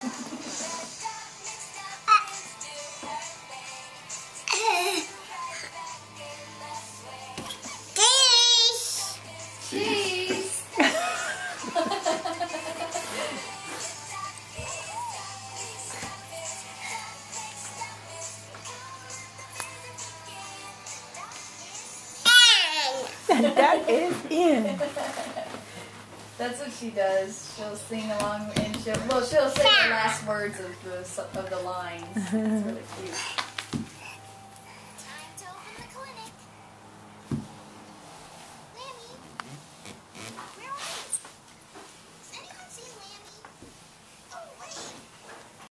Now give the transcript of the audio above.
Cheese. That is in. That's what she does. She'll sing along and she'll say the last words of the lines. It's really cute.